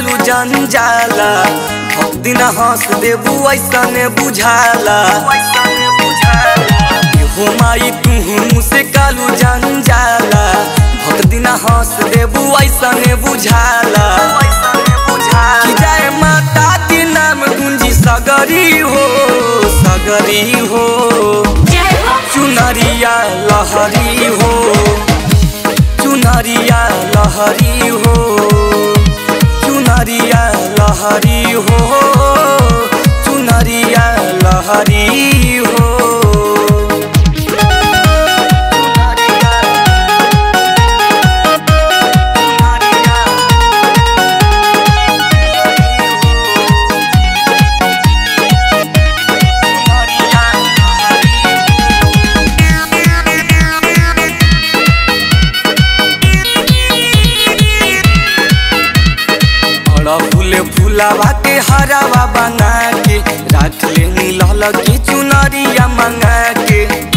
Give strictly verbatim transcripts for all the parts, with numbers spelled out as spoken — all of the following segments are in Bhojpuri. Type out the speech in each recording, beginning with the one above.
कालू जंजाला भक्ति न हंस देबू ऐसा ने बुझाला हो माई तू से कालू जंजाला भक्ति न हंस देबू ऐसा ने बुझाला कि जय माता दी नाम गुंजी सगरी हो सगरी हो चुनरिया लहरी हो चुनरिया लहरी हो चुनरिया लहरी हो चुनरिया लहरी हो। फूले फूलावा के हरावा बना के राख ले नील की चुनरिया मंगा के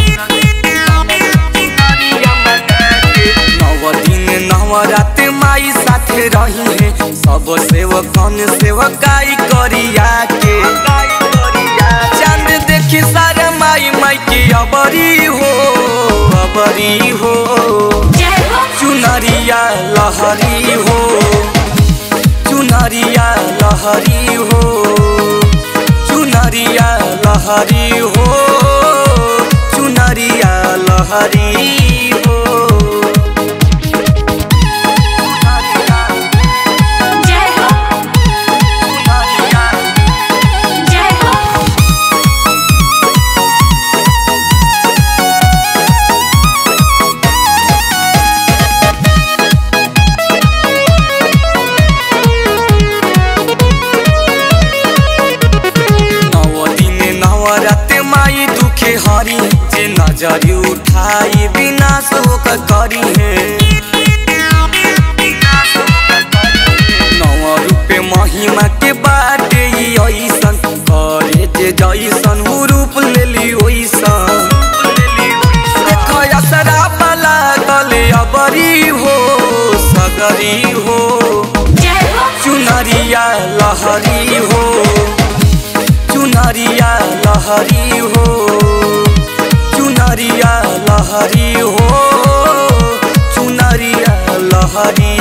नव दिन नव रात माई साथे रही है सब सेवकन सेवकाई करिया के चांद देखी सारा माई माई के अबरी हो अबरी हो चुनरिया लहरी हो चुनरिया लहरी हो चुनरिया लहरी हो चुनरिया लहरी हो। माई दुखे हरी जे नजरी उठाई बिना शोक करी है नौ रूपे महिमा के बाटे ऐसन करे जे जैसन रूप लेली ओइसन देखो असरा वाला गले अबरी हो सगरी हो चुनरिया लहरी हो चुनरिया लहरी हो चुनरिया लहरी हो चुनरिया लहरी